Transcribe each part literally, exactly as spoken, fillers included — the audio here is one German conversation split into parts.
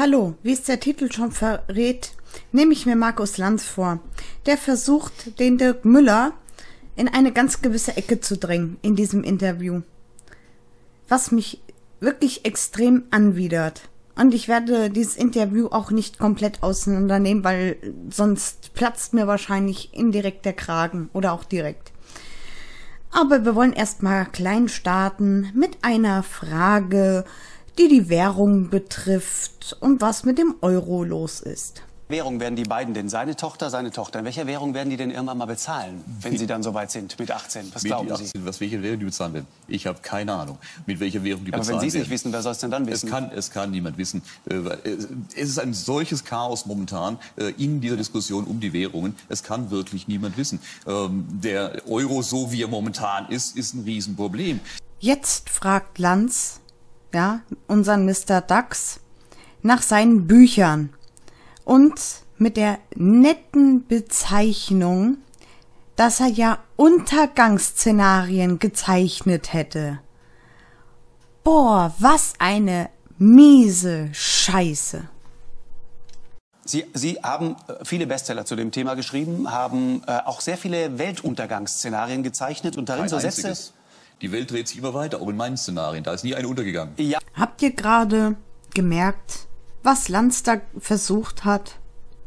Hallo, wie es der Titel schon verrät, nehme ich mir Markus Lanz vor. Der versucht, den Dirk Müller in eine ganz gewisse Ecke zu drängen in diesem Interview. Was mich wirklich extrem anwidert. Und ich werde dieses Interview auch nicht komplett auseinandernehmen, weil sonst platzt mir wahrscheinlich indirekt der Kragen oder auch direkt. Aber wir wollen erstmal klein starten mit einer Frage, die die Währung betrifft und was mit dem Euro los ist. Währung werden die beiden denn? Seine Tochter, seine Tochter. In welcher Währung werden die denn irgendwann mal bezahlen, wenn sie dann soweit sind, mit achtzehn? Was glauben achtzehn, Sie? Was, welche Währung die bezahlen werden? Ich habe keine Ahnung, mit welcher Währung die Aber bezahlen wenn Sie es nicht werden. wissen, wer soll es denn dann wissen? Es kann, es kann niemand wissen. Es ist ein solches Chaos momentan in dieser Diskussion um die Währungen. Es kann wirklich niemand wissen. Der Euro, so wie er momentan ist, ist ein Riesenproblem. Jetzt fragt Lanz, ja, unseren Mister DAX, nach seinen Büchern. Und mit der netten Bezeichnung, dass er ja Untergangsszenarien gezeichnet hätte. Boah, was eine miese Scheiße. Sie, Sie haben viele Bestseller zu dem Thema geschrieben, haben äh, auch sehr viele Weltuntergangsszenarien gezeichnet und darin Kein so Sätze... einziges. Die Welt dreht sich immer weiter, auch in meinen Szenarien. Da ist nie eine untergegangen. Ja. Habt ihr gerade gemerkt, was Lanz da versucht hat?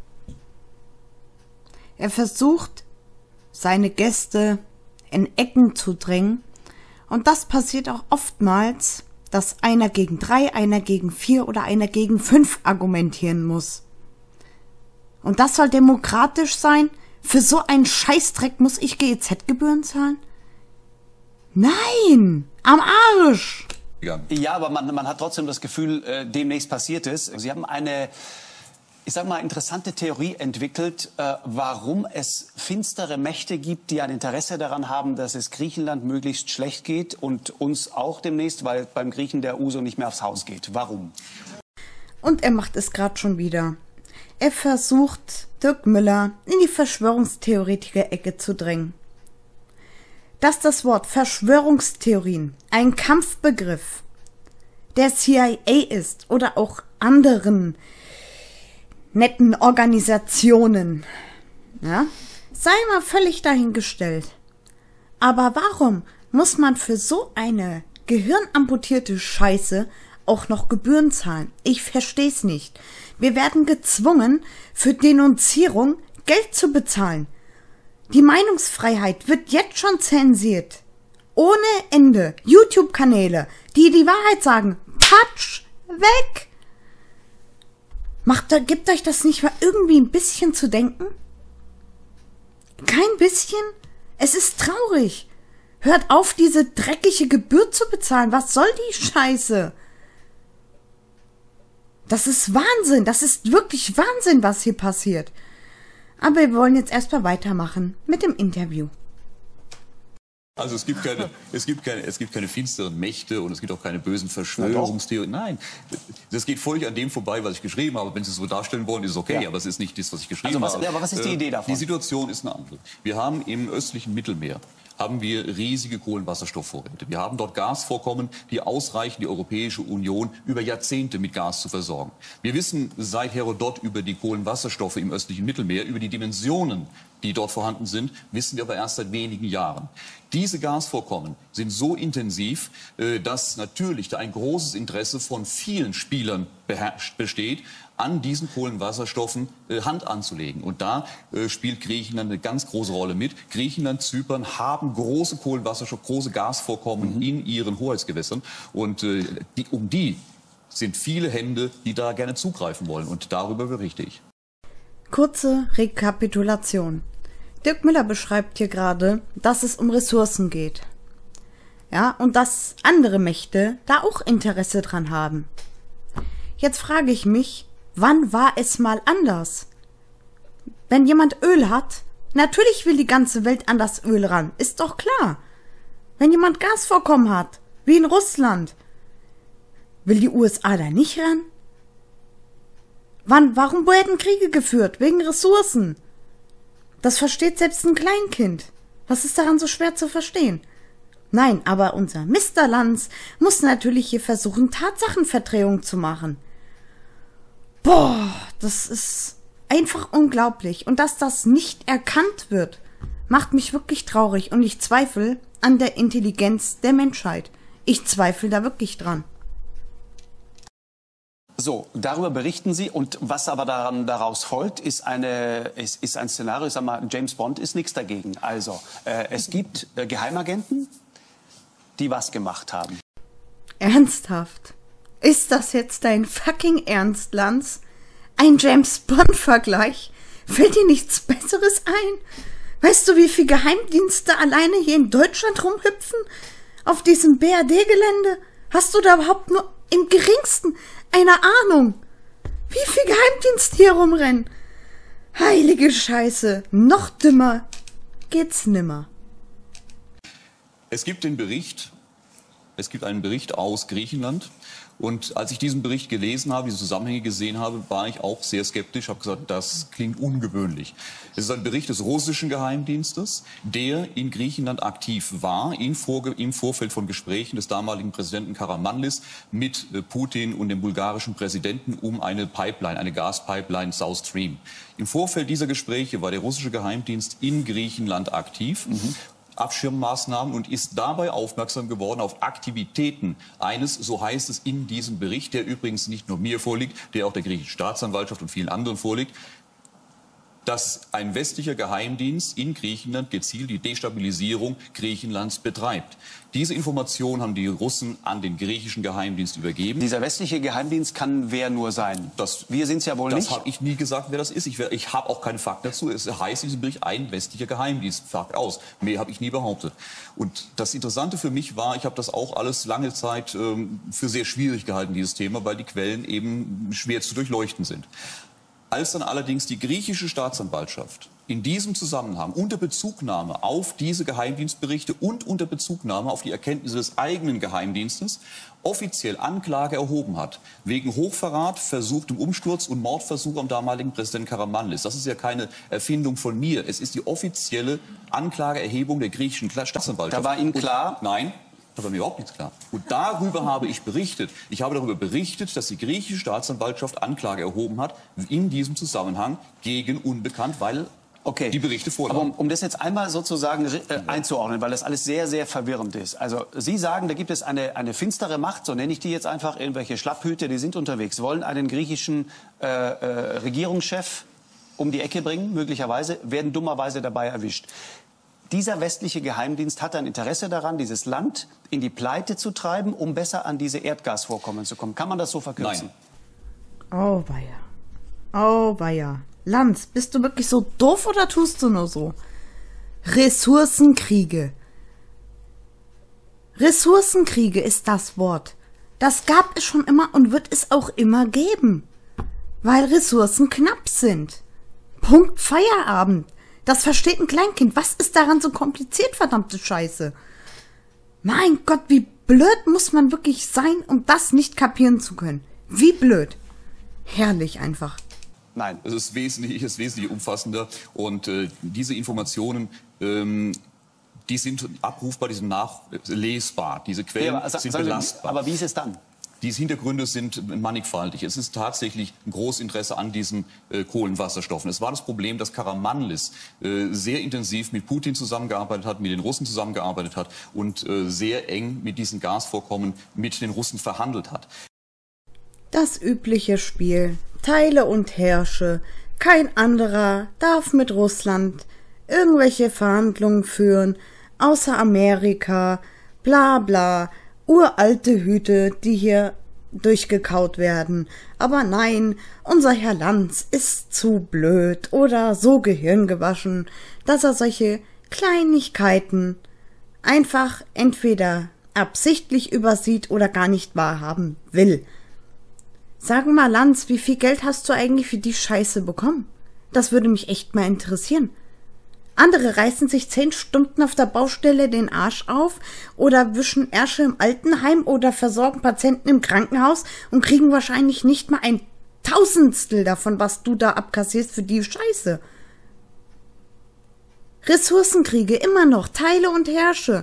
Er versucht, seine Gäste in Ecken zu drängen. Und das passiert auch oftmals, dass einer gegen drei, einer gegen vier oder einer gegen fünf argumentieren muss. Und das soll demokratisch sein? Für so einen Scheißdreck muss ich G E Z-Gebühren zahlen? Nein! Am Arsch! Ja, aber man, man hat trotzdem das Gefühl, äh, demnächst passiert es. Sie haben eine, ich sag mal, interessante Theorie entwickelt, äh, warum es finstere Mächte gibt, die ein Interesse daran haben, dass es Griechenland möglichst schlecht geht und uns auch demnächst, weil beim Griechen der Uso nicht mehr aufs Haus geht. Warum? Und er macht es gerade schon wieder. Er versucht, Dirk Müller in die Verschwörungstheoretiker-Ecke zu drängen. Dass das Wort Verschwörungstheorien ein Kampfbegriff der C I A ist oder auch anderen netten Organisationen, ja, sei mal völlig dahingestellt. Aber warum muss man für so eine gehirnamputierte Scheiße auch noch Gebühren zahlen? Ich versteh's nicht. Wir werden gezwungen, für Denunzierung Geld zu bezahlen. Die Meinungsfreiheit wird jetzt schon zensiert. Ohne Ende. YouTube-Kanäle, die die Wahrheit sagen. Patsch! Weg! Macht, gibt euch das nicht mal irgendwie ein bisschen zu denken? Kein bisschen? Es ist traurig. Hört auf, diese dreckige Gebühr zu bezahlen. Was soll die Scheiße? Das ist Wahnsinn. Das ist wirklich Wahnsinn, was hier passiert. Aber wir wollen jetzt erstmal weitermachen mit dem Interview. Also es gibt keine, es gibt keine, es gibt keine finsteren Mächte und es gibt auch keine bösen Verschwörungstheorien. Nein, das geht völlig an dem vorbei, was ich geschrieben habe. Wenn Sie es so darstellen wollen, ist es okay, ja. Aber es ist nicht das, was ich geschrieben also was, habe. Ja, aber was ist die Idee davon? Die Situation ist eine andere. Wir haben im östlichen Mittelmeer haben wir riesige Kohlenwasserstoffvorräte. Wir haben dort Gasvorkommen, die ausreichen, die Europäische Union über Jahrzehnte mit Gas zu versorgen. Wir wissen seit Herodot über die Kohlenwasserstoffe im östlichen Mittelmeer, über die Dimensionen, die dort vorhanden sind, wissen wir aber erst seit wenigen Jahren. Diese Gasvorkommen sind so intensiv, dass natürlich da ein großes Interesse von vielen Spielern besteht, an diesen Kohlenwasserstoffen äh, Hand anzulegen. Und da äh, spielt Griechenland eine ganz große Rolle mit. Griechenland, Zypern haben große Kohlenwasserstoff, große Gasvorkommen mhm. in ihren Hoheitsgewässern. Und äh, die, um die sind viele Hände, die da gerne zugreifen wollen. Und darüber berichte ich. Kurze Rekapitulation. Dirk Müller beschreibt hier gerade, dass es um Ressourcen geht. Ja, und dass andere Mächte da auch Interesse dran haben. Jetzt frage ich mich, wann war es mal anders? Wenn jemand Öl hat, natürlich will die ganze Welt an das Öl ran, ist doch klar. Wenn jemand Gasvorkommen hat, wie in Russland, will die U S A da nicht ran? Wann, warum werden Kriege geführt? Wegen Ressourcen. Das versteht selbst ein Kleinkind. Was ist daran so schwer zu verstehen? Nein, aber unser Mister Lanz muss natürlich hier versuchen, Tatsachenverdrehung zu machen. Boah, das ist einfach unglaublich. Und dass das nicht erkannt wird, macht mich wirklich traurig. Und ich zweifle an der Intelligenz der Menschheit. Ich zweifle da wirklich dran. So, darüber berichten Sie. Und was aber daran, daraus folgt, ist, eine, ist, ist ein Szenario, ich sag mal, James Bond ist nichts dagegen. Also, äh, es gibt äh, Geheimagenten, die was gemacht haben. Ernsthaft? Ist das jetzt dein fucking Ernst, Lanz? Ein James-Bond-Vergleich? Fällt dir nichts Besseres ein? Weißt du, wie viele Geheimdienste alleine hier in Deutschland rumhüpfen? Auf diesem B R D-Gelände? Hast du da überhaupt nur im geringsten eine Ahnung, wie viele Geheimdienste hier rumrennen? Heilige Scheiße, noch dümmer geht's nimmer. Es gibt den Bericht, es gibt einen Bericht aus Griechenland. Und als ich diesen Bericht gelesen habe, diese Zusammenhänge gesehen habe, war ich auch sehr skeptisch, habe gesagt, das klingt ungewöhnlich. Es ist ein Bericht des russischen Geheimdienstes, der in Griechenland aktiv war, im, Vorge im Vorfeld von Gesprächen des damaligen Präsidenten Karamanlis mit äh, Putin und dem bulgarischen Präsidenten um eine Pipeline, eine Gaspipeline South Stream. Im Vorfeld dieser Gespräche war der russische Geheimdienst in Griechenland aktiv. Mhm. Abschirmmaßnahmen und ist dabei aufmerksam geworden auf Aktivitäten eines, so heißt es in diesem Bericht, der übrigens nicht nur mir vorliegt, der auch der griechischen Staatsanwaltschaft und vielen anderen vorliegt, dass ein westlicher Geheimdienst in Griechenland gezielt die Destabilisierung Griechenlands betreibt. Diese Information haben die Russen an den griechischen Geheimdienst übergeben. Dieser westliche Geheimdienst kann wer nur sein? Das, Wir sind es ja wohl das nicht. Das habe ich nie gesagt, wer das ist. Ich, ich habe auch keine Fakten dazu. Es heißt in diesem Bericht ein westlicher Geheimdienst. Fakt aus. Mehr habe ich nie behauptet. Und das Interessante für mich war, ich habe das auch alles lange Zeit ähm, für sehr schwierig gehalten, dieses Thema, weil die Quellen eben schwer zu durchleuchten sind. Als dann allerdings die griechische Staatsanwaltschaft in diesem Zusammenhang unter Bezugnahme auf diese Geheimdienstberichte und unter Bezugnahme auf die Erkenntnisse des eigenen Geheimdienstes offiziell Anklage erhoben hat, wegen Hochverrat, versuchtem Umsturz und Mordversuch am damaligen Präsidenten Karamanlis. Das ist ja keine Erfindung von mir. Es ist die offizielle Anklageerhebung der griechischen Staatsanwaltschaft. Da war Ihnen klar? Und, nein. Da war mir überhaupt nichts klar. Und darüber habe ich berichtet. Ich habe darüber berichtet, dass die griechische Staatsanwaltschaft Anklage erhoben hat, in diesem Zusammenhang gegen Unbekannt, weil okay. die Berichte vorlagen. Aber um, um das jetzt einmal sozusagen äh, einzuordnen, weil das alles sehr, sehr verwirrend ist. Also Sie sagen, da gibt es eine, eine finstere Macht, so nenne ich die jetzt einfach, irgendwelche Schlapphüte, die sind unterwegs, wollen einen griechischen äh, äh, Regierungschef um die Ecke bringen, möglicherweise, werden dummerweise dabei erwischt. Dieser westliche Geheimdienst hat ein Interesse daran, dieses Land in die Pleite zu treiben, um besser an diese Erdgasvorkommen zu kommen. Kann man das so verkürzen? Nein. Oh weia. Oh weia. Lanz, bist du wirklich so doof oder tust du nur so? Ressourcenkriege. Ressourcenkriege ist das Wort. Das gab es schon immer und wird es auch immer geben. Weil Ressourcen knapp sind. Punkt Feierabend. Das versteht ein Kleinkind. Was ist daran so kompliziert, verdammte Scheiße? Mein Gott, wie blöd muss man wirklich sein, um das nicht kapieren zu können? Wie blöd. Herrlich einfach. Nein, es ist wesentlich, es ist wesentlich umfassender. Und äh, diese Informationen, ähm, die sind abrufbar, die sind nachlesbar. Diese Quellen ja, aber, sind belastbar. Aber wie ist es dann? Diese Hintergründe sind mannigfaltig. Es ist tatsächlich ein großes Interesse an diesen äh, Kohlenwasserstoffen. Es war das Problem, dass Karamanlis äh, sehr intensiv mit Putin zusammengearbeitet hat, mit den Russen zusammengearbeitet hat und äh, sehr eng mit diesen Gasvorkommen mit den Russen verhandelt hat. Das übliche Spiel. Teile und herrsche. Kein anderer darf mit Russland irgendwelche Verhandlungen führen, außer Amerika, bla bla. Uralte Hüte, die hier durchgekaut werden. Aber nein, unser Herr Lanz ist zu blöd oder so gehirngewaschen, dass er solche Kleinigkeiten einfach entweder absichtlich übersieht oder gar nicht wahrhaben will. Sag mal, Lanz, wie viel Geld hast du eigentlich für die Scheiße bekommen? Das würde mich echt mal interessieren. Andere reißen sich zehn Stunden auf der Baustelle den Arsch auf oder wischen Ärsche im Altenheim oder versorgen Patienten im Krankenhaus und kriegen wahrscheinlich nicht mal ein Tausendstel davon, was du da abkassierst für die Scheiße. Ressourcenkriege immer noch, teile und herrsche.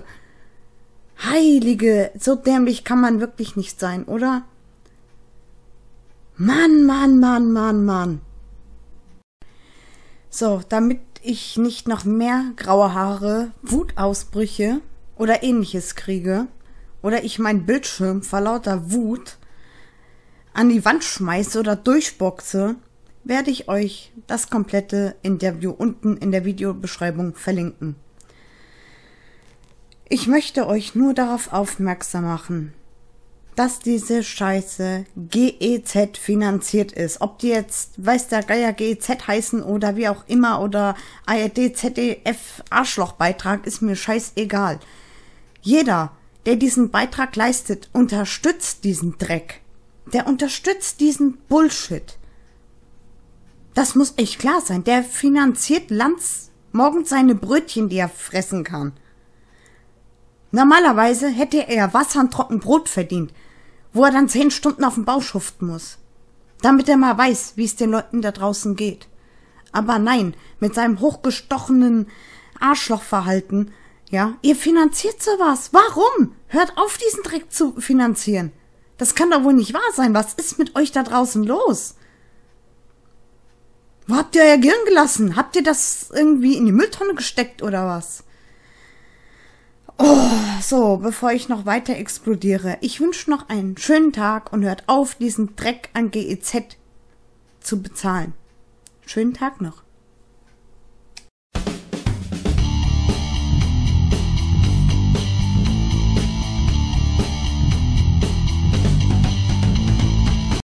Heilige, so dämlich kann man wirklich nicht sein, oder? Mann, Mann, Mann, Mann, Mann. So, damit ich nicht noch mehr graue Haare, Wutausbrüche oder ähnliches kriege oder ich meinen Bildschirm vor lauter Wut an die Wand schmeiße oder durchboxe, werde ich euch das komplette Interview unten in der Videobeschreibung verlinken. Ich möchte euch nur darauf aufmerksam machen, dass diese Scheiße G E Z finanziert ist. Ob die jetzt, weiß der Geier, G E Z heißen oder wie auch immer oder A R D, Z D F, Arschlochbeitrag, ist mir scheißegal. Jeder, der diesen Beitrag leistet, unterstützt diesen Dreck. Der unterstützt diesen Bullshit. Das muss echt klar sein. Der finanziert Lanz morgens seine Brötchen, die er fressen kann. Normalerweise hätte er Wasser und Trockenbrot verdient, wo er dann zehn Stunden auf dem Bau schuften muss, damit er mal weiß, wie es den Leuten da draußen geht. Aber nein, mit seinem hochgestochenen Arschlochverhalten, ja, ihr finanziert sowas. Warum? Hört auf, diesen Dreck zu finanzieren. Das kann doch wohl nicht wahr sein. Was ist mit euch da draußen los? Wo habt ihr euer Gehirn gelassen? Habt ihr das irgendwie in die Mülltonne gesteckt oder was? Oh, so, bevor ich noch weiter explodiere. Ich wünsche noch einen schönen Tag und hört auf, diesen Dreck an G E Z zu bezahlen. Schönen Tag noch.